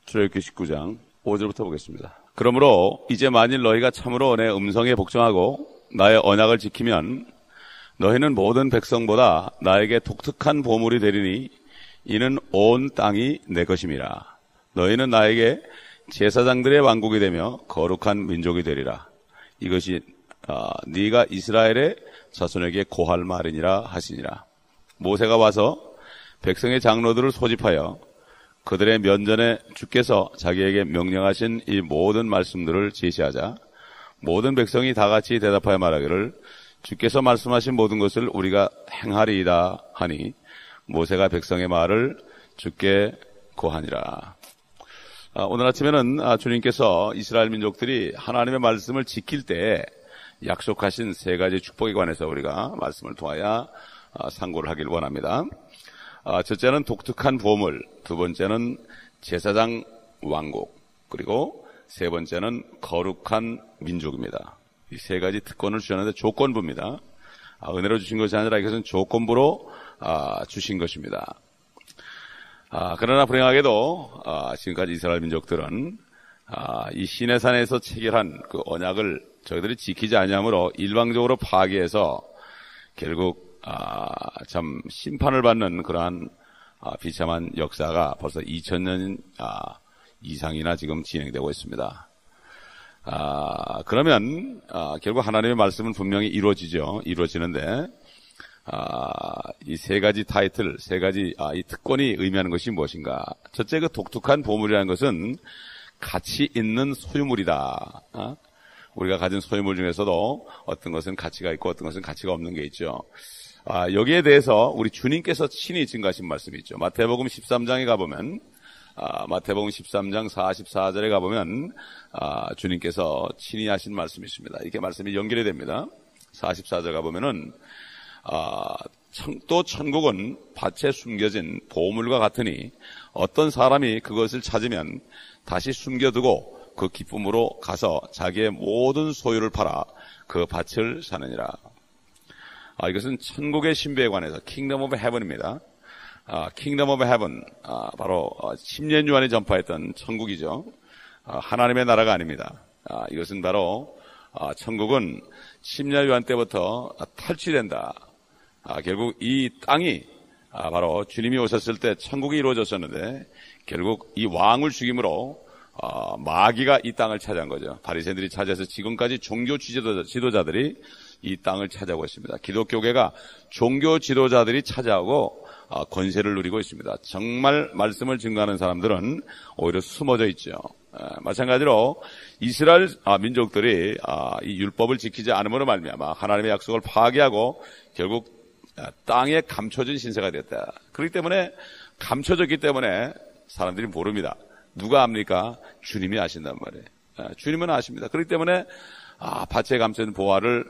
출애굽기 19장 5절부터 보겠습니다. 그러므로 이제 만일 너희가 참으로 내 음성에 복종하고 나의 언약을 지키면 너희는 모든 백성보다 나에게 독특한 보물이 되리니 이는 온 땅이 내 것임이라. 너희는 나에게 제사장들의 왕국이 되며 거룩한 민족이 되리라. 이것이 네가 이스라엘의 자손에게 고할 말이니라 하시니라. 모세가 와서 백성의 장로들을 소집하여 그들의 면전에 주께서 자기에게 명령하신 이 모든 말씀들을 제시하자 모든 백성이 다 같이 대답하여 말하기를 주께서 말씀하신 모든 것을 우리가 행하리이다 하니 모세가 백성의 말을 주께 고하니라. 오늘 아침에는 주님께서 이스라엘 민족들이 하나님의 말씀을 지킬 때 약속하신 세 가지 축복에 관해서 우리가 말씀을 통하여 상고를 하길 원합니다. 첫째는 독특한 보물, 두 번째는 제사장 왕국, 그리고 세 번째는 거룩한 민족입니다. 이 세 가지 특권을 주셨는데 조건부입니다. 은혜로 주신 것이 아니라 이것은 조건부로 주신 것입니다. 그러나 불행하게도 지금까지 이스라엘 민족들은 이 시내산에서 체결한 그 언약을 저희들이 지키지 아니하므로 일방적으로 파괴해서 결국 참 심판을 받는 그러한 비참한 역사가 벌써 2000년 이상이나 지금 진행되고 있습니다. 그러면 결국 하나님의 말씀은 분명히 이루어지는데 이 세 가지 타이틀, 세 가지 이 특권이 의미하는 것이 무엇인가? 첫째, 그 독특한 보물이라는 것은 가치 있는 소유물이다. 우리가 가진 소유물 중에서도 어떤 것은 가치가 있고 어떤 것은 가치가 없는 게 있죠. 여기에 대해서 우리 주님께서 친히 증가하신 말씀이 있죠. 마태복음 13장에 가보면, 마태복음 13장 44절에 가보면, 주님께서 친히 하신 말씀이 있습니다. 이렇게 말씀이 연결이 됩니다. 44절 가보면은, 또 천국은 밭에 숨겨진 보물과 같으니 어떤 사람이 그것을 찾으면 다시 숨겨두고 그 기쁨으로 가서 자기의 모든 소유를 팔아 그 밭을 사느니라. 이것은 천국의 신비에 관해서 Kingdom of Heaven입니다. Kingdom of Heaven, 바로 10년 유한이 전파했던 천국이죠. 하나님의 나라가 아닙니다. 이것은 바로 천국은 10년 유한 때부터 탈취된다. 결국 이 땅이 바로 주님이 오셨을 때 천국이 이루어졌었는데 결국 이 왕을 죽임으로 마귀가 이 땅을 차지한 거죠. 바리새인들이 차지해서 지금까지 종교 지도자들이 이 땅을 차지하고 있습니다. 기독교계가 종교 지도자들이 차지하고 권세를 누리고 있습니다. 정말 말씀을 증거하는 사람들은 오히려 숨어져 있죠. 마찬가지로 이스라엘 민족들이 이 율법을 지키지 않음으로 말미암아 하나님의 약속을 파괴하고 결국 땅에 감춰진 신세가 됐다. 그렇기 때문에 감춰졌기 때문에 사람들이 모릅니다. 누가 압니까? 주님이 아신단 말이에요. 주님은 아십니다. 그렇기 때문에 밭에 감춰진 보화를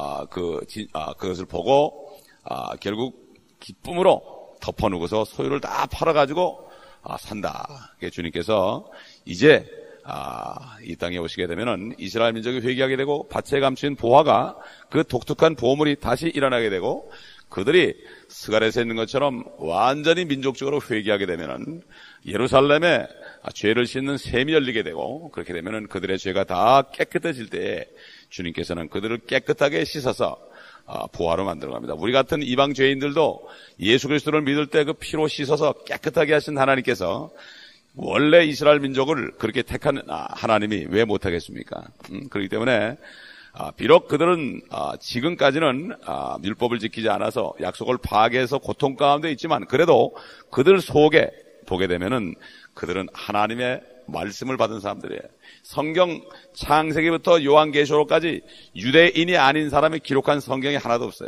그것을 보고 결국 기쁨으로 덮어놓고서 소유를 다 팔아가지고 산다. 주님께서 이제 이 땅에 오시게 되면은 이스라엘 민족이 회개하게 되고 밭에 감춘 보화가 그 독특한 보물이 다시 일어나게 되고 그들이 스갈에서 있는 것처럼 완전히 민족적으로 회개하게 되면은 예루살렘에 죄를 씻는 샘이 열리게 되고 그렇게 되면은 그들의 죄가 다 깨끗해질 때 주님께서는 그들을 깨끗하게 씻어서 보화로 만들어갑니다. 우리 같은 이방 죄인들도 예수 그리스도를 믿을 때 그 피로 씻어서 깨끗하게 하신 하나님께서 원래 이스라엘 민족을 그렇게 택한 하나님이 왜 못하겠습니까? 그렇기 때문에 비록 그들은 지금까지는 율법을 지키지 않아서 약속을 파괴해서 고통 가운데 있지만 그래도 그들 속에 보게 되면은 그들은 하나님의 말씀을 받은 사람들이에요. 성경 창세기부터 요한계시록까지 유대인이 아닌 사람이 기록한 성경이 하나도 없어요.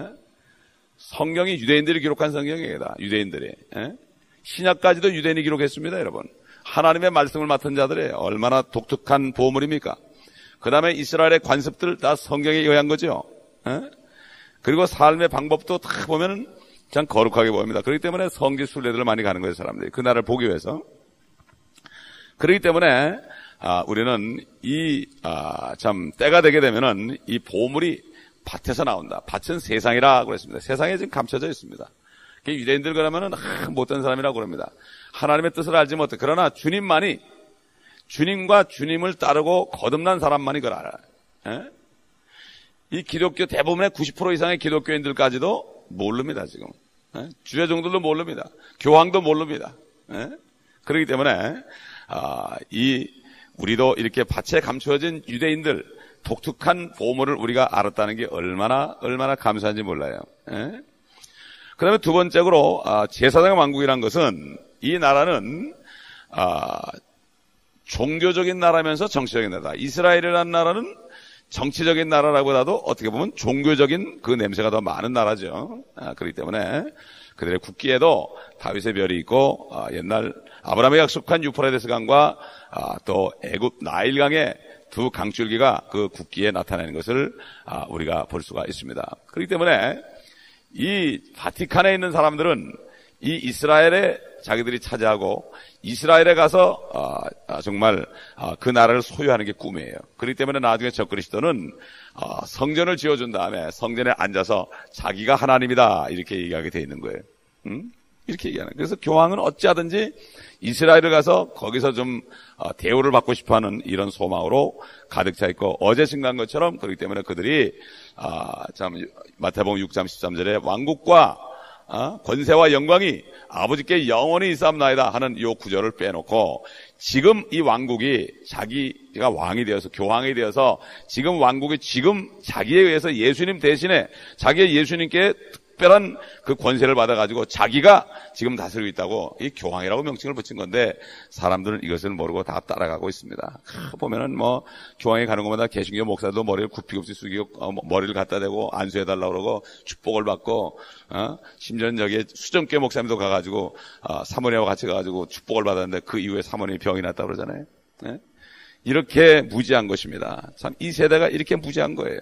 성경이 유대인들이 기록한 성경이에요. 유대인들이. 신약까지도 유대인이 기록했습니다, 여러분. 하나님의 말씀을 맡은 자들이에요. 얼마나 독특한 보물입니까? 그 다음에 이스라엘의 관습들 다 성경에 의한 거죠. 그리고 삶의 방법도 다 보면은 참 거룩하게 보입니다. 그렇기 때문에 성지 순례들을 많이 가는 거예요, 사람들이. 그 나라를 보기 위해서. 그렇기 때문에 우리는 참 때가 되게 되면은 이 보물이 밭에서 나온다. 밭은 세상이라고 그랬습니다. 세상에 지금 감춰져 있습니다. 유대인들 그러면은 못된 사람이라고 그럽니다. 하나님의 뜻을 알지 못해. 그러나 주님만이, 주님과 주님을 따르고 거듭난 사람만이 그걸 알아요. 이 기독교 대부분의 90% 이상의 기독교인들까지도 모릅니다, 지금. 주례종들도 모릅니다. 교황도 모릅니다. 그렇기 때문에, 우리도 이렇게 밭에 감추어진 유대인들, 독특한 보물을 우리가 알았다는 게 얼마나 감사한지 몰라요. 그 다음에 두 번째로, 제사장 왕국이란 것은, 이 나라는, 종교적인 나라면서 정치적인 나라. 이스라엘이라는 나라는 정치적인 나라라보다도 어떻게 보면 종교적인 그 냄새가 더 많은 나라죠. 그렇기 때문에 그들의 국기에도 다윗의 별이 있고, 옛날 아브라함에 약속한 유프라데스 강과 또 애굽 나일강의 두 강줄기가 그 국기에 나타나는 것을 우리가 볼 수가 있습니다. 그렇기 때문에 이 바티칸에 있는 사람들은 이 이스라엘에 자기들이 차지하고 이스라엘에 가서 정말 그 나라를 소유하는 게 꿈이에요. 그렇기 때문에 나중에 적그리스도는 성전을 지어준 다음에 성전에 앉아서 자기가 하나님이다 이렇게 얘기하게 돼 있는 거예요. 이렇게 얘기하는 거예요. 그래서 교황은 어찌하든지 이스라엘을 가서 거기서 좀 대우를 받고 싶어하는 이런 소망으로 가득 차 있고, 어제 증가한 것처럼 그렇기 때문에 그들이 마태복음 6장 13절에 왕국과 권세와 영광이 아버지께 영원히 있사옵나이다 하는 이 구절을 빼놓고, 지금 이 왕국이 자기가 왕이 되어서 교황이 되어서 지금 왕국이 지금 자기에 의해서 예수님 대신에 자기의 예수님께 특별한 그 권세를 받아가지고 자기가 지금 다스리고 있다고 이 교황이라고 명칭을 붙인 건데, 사람들은 이것을 모르고 다 따라가고 있습니다. 보면은 교황이 가는 곳마다 개신교 목사도 머리를 굽히굽히 숙이고 머리를 갖다 대고 안수해달라고 그러고 축복을 받고, 심지어는 여기에 수정교 목사님도 가가지고 사모님하고 같이 가가지고 축복을 받았는데 그 이후에 사모님이 병이 났다고 그러잖아요. 이렇게 무지한 것입니다. 참 이 세대가 이렇게 무지한 거예요.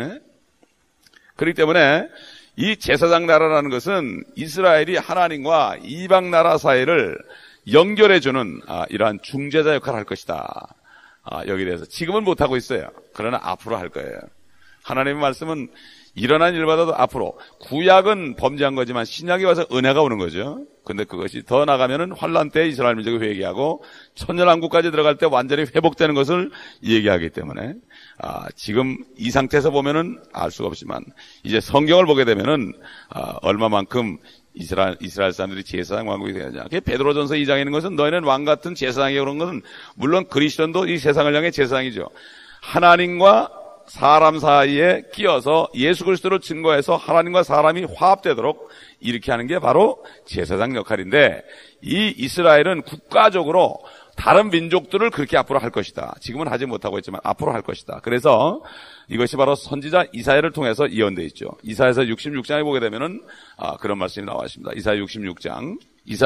그렇기 때문에 이 제사장 나라라는 것은 이스라엘이 하나님과 이방 나라 사이를 연결해주는 이러한 중재자 역할을 할 것이다. 여기에 대해서 지금은 못하고 있어요. 그러나 앞으로 할 거예요. 하나님의 말씀은 일어난 일마다도 앞으로, 구약은 범죄한 거지만 신약이 와서 은혜가 오는 거죠. 근데 그것이 더 나가면은 환란 때 이스라엘 민족이 회개하고 천년왕국까지 들어갈 때 완전히 회복되는 것을 얘기하기 때문에 지금 이 상태에서 보면은 알 수가 없지만 이제 성경을 보게 되면은 얼마만큼 이스라엘 사람들이 제사장 왕국이 되느냐. 베드로전서 2장에 있는 것은 너희는 왕 같은 제사장이 그런 것은 물론 그리스도도 이 세상을 향해 제사장이죠. 하나님과 사람 사이에 끼어서 예수 그리스도를 증거해서 하나님과 사람이 화합되도록 이렇게 하는 게 바로 제사장 역할인데, 이 이스라엘은 국가적으로 다른 민족들을 그렇게 앞으로 할 것이다. 지금은 하지 못하고 있지만 앞으로 할 것이다. 그래서 이것이 바로 선지자 이사야를 통해서 예언되어 있죠. 이사야서 66장에 보게 되면은 그런 말씀이 나와 있습니다. 이사야서 66장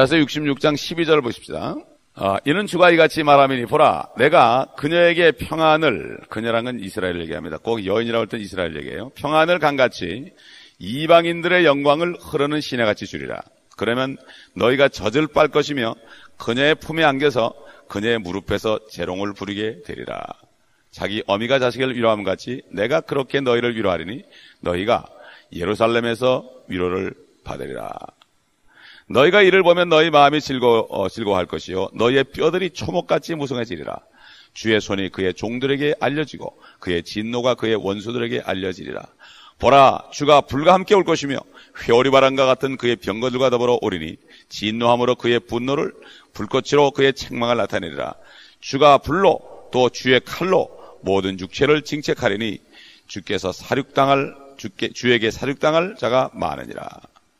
12절 보십시다. 이는 주가 이같이 말하미니 보라 내가 그녀에게 평안을, 그녀란 건 이스라엘을 얘기합니다. 꼭 여인이라고 할 때 이스라엘 얘기해요. 평안을 강같이 이방인들의 영광을 흐르는 시내같이 주리라. 그러면 너희가 젖을 빨 것이며 그녀의 품에 안겨서 그녀의 무릎에서 재롱을 부리게 되리라. 자기 어미가 자식을 위로함 같이 내가 그렇게 너희를 위로하리니 너희가 예루살렘에서 위로를 받으리라. 너희가 이를 보면 너희 마음이 즐거워할 것이요 너희의 뼈들이 초목같이 무성해지리라. 주의 손이 그의 종들에게 알려지고 그의 진노가 그의 원수들에게 알려지리라. 보라 주가 불과 함께 올 것이며 회오리 바람과 같은 그의 병거들과 더불어 오리니 진노함으로 그의 분노를 불꽃으로 그의 책망을 나타내리라. 주가 불로 또 주의 칼로 모든 육체를 징책하리니 주에게 사륙당할 자가 많으니라.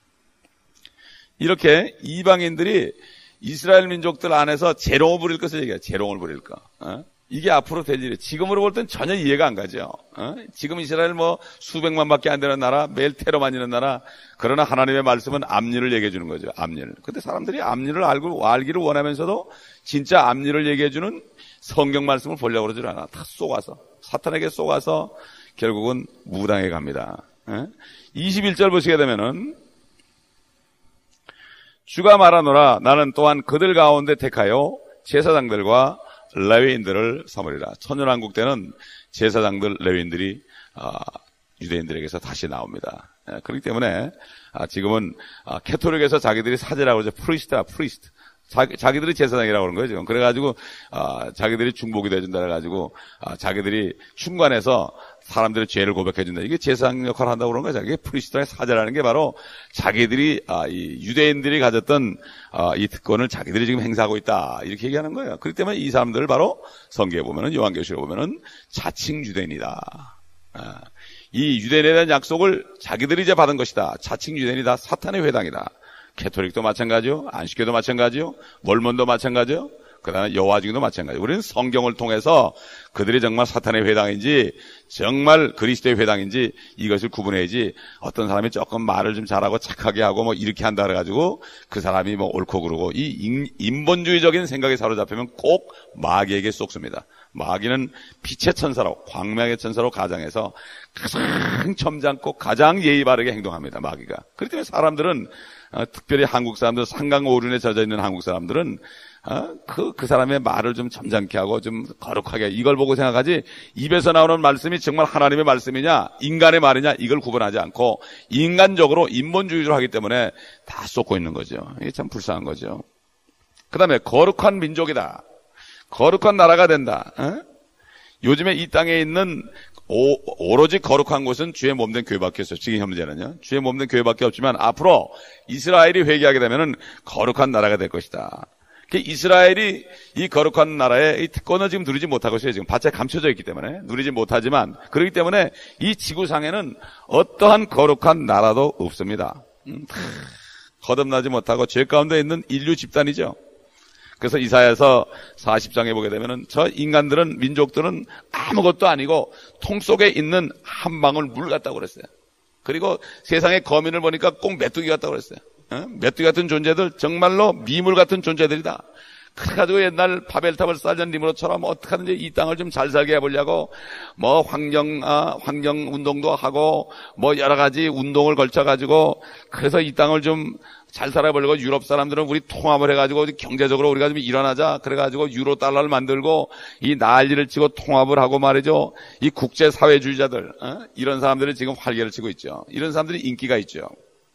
이렇게 이방인들이 이스라엘 민족들 안에서 재롱을 부릴 것을 얘기해요. 재롱을 부릴 거. 이게 앞으로 될 일이에요. 지금으로 볼 땐 전혀 이해가 안 가죠. 지금 이스라엘 수백만밖에 안 되는 나라, 매일 테러 맞는 나라. 그러나 하나님의 말씀은 앞일을 얘기해 주는 거죠. 앞일. 근데 사람들이 앞일을 알기를 원하면서도 진짜 앞일을 얘기해 주는 성경 말씀을 보려고 그러질 않아. 다 쏘가서, 사탄에게 쏘가서 결국은 무당해 갑니다. 21절 보시게 되면은 주가 말하노라 나는 또한 그들 가운데 택하여 제사장들과 레위인들을 삼으리라. 천년왕국 때는 제사장들 레위인들이 유대인들에게서 다시 나옵니다. 그렇기 때문에 지금은 캐톨릭에서 자기들이 사제라고 그러죠. 프리스트. 자기들이 제사장이라고 그러는 거예요, 지금. 그래가지고, 자기들이 중보기도 해준다 해가지고, 자기들이 충관해서 사람들의 죄를 고백해준다. 이게 제사장 역할을 한다고 그런 거죠. 이게 프리스트의 사제라는 게 바로 자기들이, 이 유대인들이 가졌던, 이 특권을 자기들이 지금 행사하고 있다. 이렇게 얘기하는 거예요. 그렇기 때문에 이 사람들을 바로 성경에 보면은, 요한계시록에 보면은 자칭 유대인이다. 이 유대인에 대한 약속을 자기들이 이제 받은 것이다. 자칭 유대인이다. 사탄의 회당이다. 캐톨릭도 마찬가지요. 안식교도 마찬가지요. 몰몬도 마찬가지요. 그 다음에 여호와증인도 마찬가지요. 우리는 성경을 통해서 그들이 정말 사탄의 회당인지 정말 그리스도의 회당인지 이것을 구분해야지 어떤 사람이 조금 말을 좀 잘하고 착하게 하고 뭐 이렇게 한다 그래가지고 그 사람이 뭐 옳고 그르고 이 인본주의적인 생각에 사로잡히면 꼭 마귀에게 쏙습니다. 마귀는 빛의 천사로 광명의 천사로 가장해서 가장 점잖고 가장 예의 바르게 행동합니다. 마귀가. 그렇기 때문에 사람들은 특별히 한국 사람들 상강오륜에 젖어 있는 한국 사람들은 그 사람의 말을 좀 점잖게 하고 좀 거룩하게 이걸 보고 생각하지 입에서 나오는 말씀이 정말 하나님의 말씀이냐 인간의 말이냐 이걸 구분하지 않고 인간적으로 인본주의로 하기 때문에 다 쏟고 있는 거죠. 이게 참 불쌍한 거죠. 그 다음에 거룩한 민족이다. 거룩한 나라가 된다. 요즘에 이 땅에 있는 오로지 거룩한 곳은 주의 몸된 교회밖에 없어요. 지금 현재는요. 주의 몸된 교회밖에 없지만 앞으로 이스라엘이 회개하게 되면은 거룩한 나라가 될 것이다. 이스라엘이 이 거룩한 나라의 이 특권을 지금 누리지 못하고 있어요. 지금 밭에 감춰져 있기 때문에 누리지 못하지만 그렇기 때문에 이 지구상에는 어떠한 거룩한 나라도 없습니다. 거듭나지 못하고 죄 가운데 있는 인류 집단이죠. 그래서 이사야서 40장에 보게 되면은 저 인간들은 민족들은 아무것도 아니고 통 속에 있는 한 방울 물 같다고 그랬어요. 그리고 세상의 거민을 보니까 꼭 메뚜기 같다고 그랬어요. 메뚜기 같은 존재들 정말로 미물 같은 존재들이다. 그래가지고 옛날 바벨탑을 쌓은 니므롯처럼 어떻게 하든지 이 땅을 좀 잘 살게 해보려고 뭐 환경 운동도 하고 뭐 여러 가지 운동을 걸쳐가지고 그래서 이 땅을 좀 잘 살아보려고 유럽 사람들은 우리 통합을 해가지고 경제적으로 우리가 좀 일어나자 그래가지고 유로 달러를 만들고 이 난리를 치고 통합을 하고 말이죠. 이 국제사회주의자들 이런 사람들이 지금 활개를 치고 있죠. 이런 사람들이 인기가 있죠.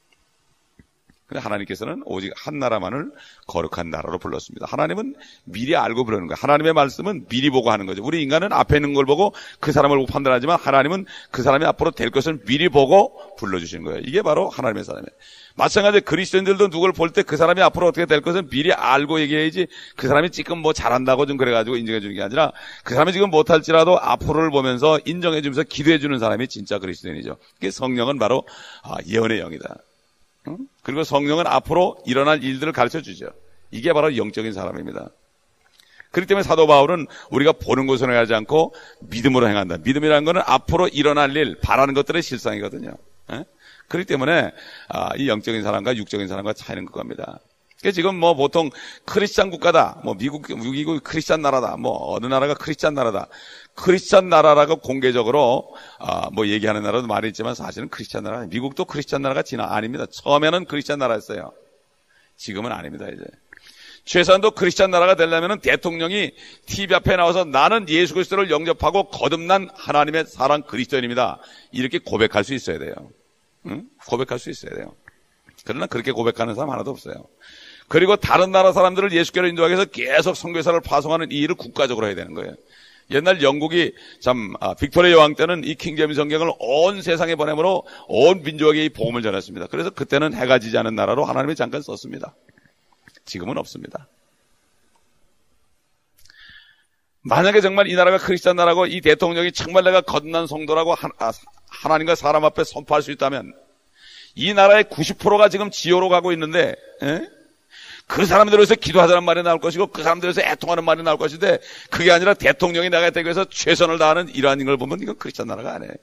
근데 하나님께서는 오직 한 나라만을 거룩한 나라로 불렀습니다. 하나님은 미리 알고 부르는 거예요. 하나님의 말씀은 미리 보고 하는 거죠. 우리 인간은 앞에 있는 걸 보고 그 사람을 보고 판단하지만 하나님은 그 사람이 앞으로 될 것을 미리 보고 불러주시는 거예요. 이게 바로 하나님의 사람이에요. 마찬가지로 그리스도인들도 누구를 볼 때 그 사람이 앞으로 어떻게 될 것을 미리 알고 얘기해야지 그 사람이 지금 뭐 잘한다고 좀 그래가지고 인정해 주는 게 아니라 그 사람이 지금 못할지라도 앞으로를 보면서 인정해 주면서 기도해 주는 사람이 진짜 그리스도인이죠. 그게 성령은 바로 예언의 영이다. 그리고 성령은 앞으로 일어날 일들을 가르쳐 주죠. 이게 바로 영적인 사람입니다. 그렇기 때문에 사도 바울은 우리가 보는 것으로 하지 않고 믿음으로 행한다. 믿음이라는 것은 앞으로 일어날 일, 바라는 것들의 실상이거든요. 그렇기 때문에 이 영적인 사람과 육적인 사람과 차이는 그겁니다. 지금 뭐 보통 크리스찬 국가다, 뭐 미국이 크리스찬 나라다, 뭐 어느 나라가 크리스찬 나라다. 크리스찬 나라라고 공개적으로 뭐 얘기하는 나라도 많이 있지만 사실은 크리스찬 나라, 미국도 크리스찬 나라가 아닙니다. 처음에는 크리스찬 나라였어요. 지금은 아닙니다. 이제 최소한도 크리스찬 나라가 되려면 대통령이 TV 앞에 나와서 나는 예수 그리스도를 영접하고 거듭난 하나님의 사랑 그리스도인입니다. 이렇게 고백할 수 있어야 돼요. 고백할 수 있어야 돼요. 그러나 그렇게 고백하는 사람 하나도 없어요. 그리고 다른 나라 사람들을 예수께로 인도하기 위해서 계속 선교사를 파송하는 이 일을 국가적으로 해야 되는 거예요. 옛날 영국이 빅토리아 여왕 때는 이 킹제임스 성경을 온 세상에 보내므로 온 민족에게 이 복음을 전했습니다. 그래서 그때는 해가 지지 않은 나라로 하나님이 잠깐 썼습니다. 지금은 없습니다. 만약에 정말 이 나라가 크리스찬 나라고 이 대통령이 정말 내가 거듭난 성도라고 하나님과 사람 앞에 선포할 수 있다면 이 나라의 90%가 지금 지옥으로 가고 있는데 그 사람들에서 기도하자는 말이 나올 것이고 그 사람들에서 애통하는 말이 나올 것인데 그게 아니라 대통령이 나가야 되기 위해서 최선을 다하는 이러한 걸 보면 이건 크리스찬 나라가 아니에요.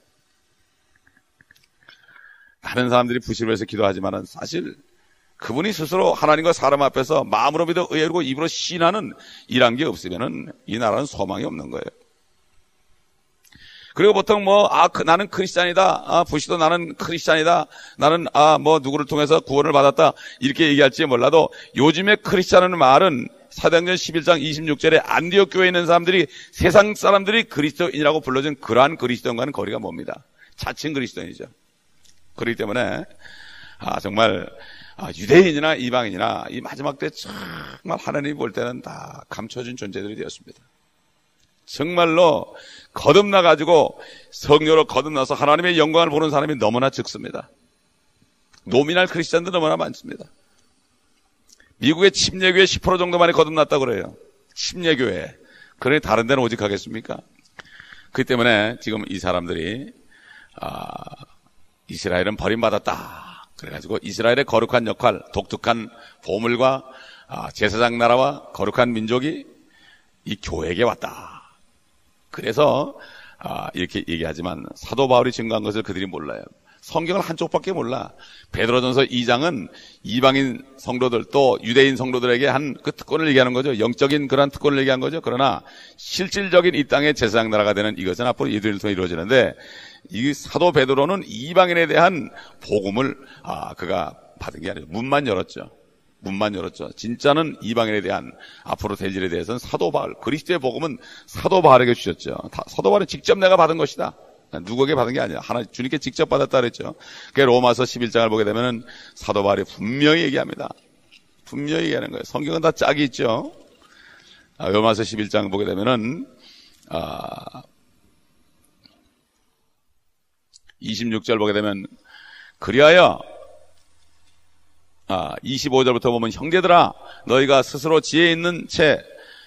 다른 사람들이 부실을 해서 기도하지만은 사실 그분이 스스로 하나님과 사람 앞에서 마음으로 믿어 의로 입으로 신하는 이란 게 없으면은 이 나라는 소망이 없는 거예요. 그리고 보통 나는 크리스찬이다. 부시도 나는 크리스찬이다. 나는 누구를 통해서 구원을 받았다. 이렇게 얘기할지 몰라도 요즘에 크리스찬이라는 말은 사도행전 11장 26절에 안디옥 교회에 있는 사람들이 세상 사람들이 그리스도인이라고 불러준 그러한 그리스도인과는 거리가 멉니다. 자칭 그리스도인이죠. 그렇기 때문에 정말 유대인이나 이방인이나 이 마지막 때 정말 하나님이 볼 때는 다 감춰진 존재들이 되었습니다. 정말로 거듭나가지고 성령으로 거듭나서 하나님의 영광을 보는 사람이 너무나 적습니다. 노미날 크리스찬도 너무나 많습니다. 미국의 침례교회 10% 정도만이 거듭났다고 그래요. 침례교회. 그러니 다른 데는 오직 하겠습니까? 그렇기 때문에 지금 이 사람들이 이스라엘은 버림받았다. 그래가지고 이스라엘의 거룩한 역할, 독특한 보물과 제사장 나라와 거룩한 민족이 이 교회에게 왔다. 그래서 이렇게 얘기하지만 사도 바울이 증거한 것을 그들이 몰라요. 성경을 한쪽밖에 몰라. 베드로전서 2장은 이방인 성도들 또 유대인 성도들에게 한 그 특권을 얘기하는 거죠. 영적인 그런 특권을 얘기한 거죠. 그러나 실질적인 이 땅의 제사장 나라가 되는 이것은 앞으로 이들을 통해 이루어지는데 이 사도 베드로는 이방인에 대한 복음을 그가 받은 게 아니죠. 문만 열었죠. 진짜는 이방인에 대한 앞으로 될 일에 대해서는 사도 바울, 그리스도의 복음은 사도 바울에게 주셨죠. 사도 바울은 직접 내가 받은 것이다. 누구에게 받은 게 아니야. 하나 주님께 직접 받았다 그랬죠. 그게 로마서 11장을 보게 되면은 사도 바울이 분명히 얘기합니다. 분명히 얘기하는 거예요. 성경은 다 짝이 있죠. 로마서 11장 보게 되면은 26절 보게 되면 그리하여 25절부터 보면 형제들아 너희가 스스로 지혜 있는 채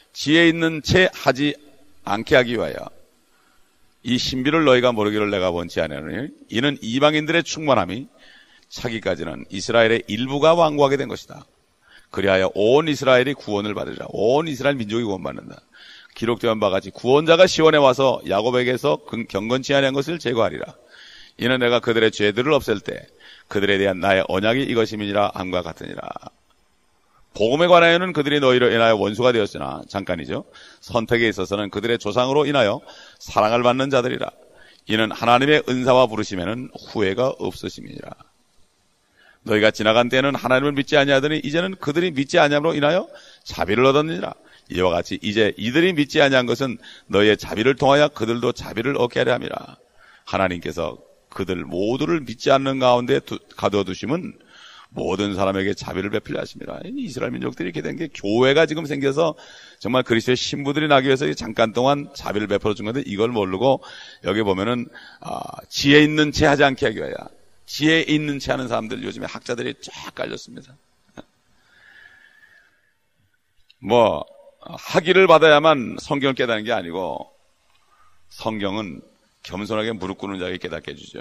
하지 않게 하기 위하여 이 신비를 너희가 모르기를 내가 원치 아니하노니 이는 이방인들의 충만함이 차기까지는 이스라엘의 일부가 완고하게 된 것이다. 그리하여 온 이스라엘이 구원을 받으리라. 온 이스라엘 민족이 구원받는다. 기록된 바와 같이 구원자가 시온에 와서 야곱에게서 경건치 아니한 것을 제거하리라. 이는 내가 그들의 죄들을 없앨 때 그들에 대한 나의 언약이 이것임이니라 함과 같으니라. 복음에 관하여는 그들이 너희로 인하여 원수가 되었으나 잠깐이죠. 선택에 있어서는 그들의 조상으로 인하여 사랑을 받는 자들이라. 이는 하나님의 은사와 부르심에는 후회가 없으심이니라. 너희가 지나간 때에는 하나님을 믿지 아니하더니 이제는 그들이 믿지 아니함으로 인하여 자비를 얻었느니라. 이와 같이 이제 이들이 믿지 아니한 것은 너희의 자비를 통하여 그들도 자비를 얻게 하려 함이라. 하나님께서 그들 모두를 믿지 않는 가운데 가둬두심은 모든 사람에게 자비를 베풀려 하십니다. 이스라엘 민족들이 이렇게 된 게 교회가 지금 생겨서 정말 그리스도의 신부들이 나기 위해서 잠깐 동안 자비를 베풀어 준 건데 이걸 모르고 여기 보면은 지혜 있는 채 하지 않게 하기 위하여 지혜 있는 채 하는 사람들 요즘에 학자들이 쫙 깔렸습니다. 학위를 받아야만 성경을 깨닫는 게 아니고 성경은 겸손하게 무릎 꿇는 자에게 깨닫게 해주죠.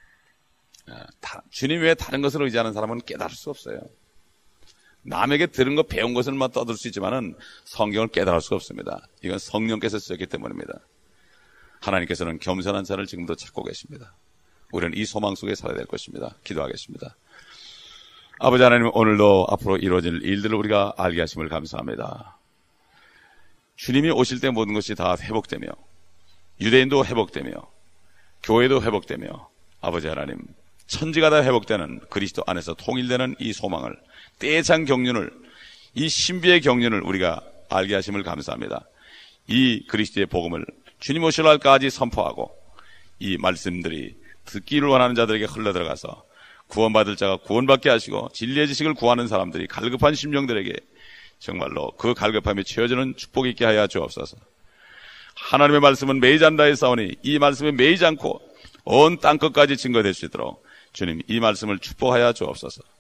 주님 외에 다른 것을 의지하는 사람은 깨달을 수 없어요. 남에게 들은 거 배운 것을만 떠들 수 있지만은 성경을 깨달을 수 없습니다. 이건 성령께서 쓰셨기 때문입니다. 하나님께서는 겸손한 자를 지금도 찾고 계십니다. 우리는 이 소망 속에 살아야 될 것입니다. 기도하겠습니다. 아버지 하나님, 오늘도 앞으로 이루어질 일들을 우리가 알게 하심을 감사합니다. 주님이 오실 때 모든 것이 다 회복되며 유대인도 회복되며 교회도 회복되며 아버지 하나님 천지가 다 회복되는 그리스도 안에서 통일되는 이 소망을 때의 장 경륜을 이 신비의 경륜을 우리가 알게 하심을 감사합니다. 이 그리스도의 복음을 주님 오실 날까지 선포하고 이 말씀들이 듣기를 원하는 자들에게 흘러들어가서 구원받을 자가 구원받게 하시고 진리의 지식을 구하는 사람들이 갈급한 심령들에게 정말로 그 갈급함이 채워지는 축복이 있게 하여 주옵소서. 하나님의 말씀은 매이지 않다 했사오니 이 말씀에 매이지 않고 온 땅끝까지 증거될 수 있도록 주님 이 말씀을 축복하여 주옵소서.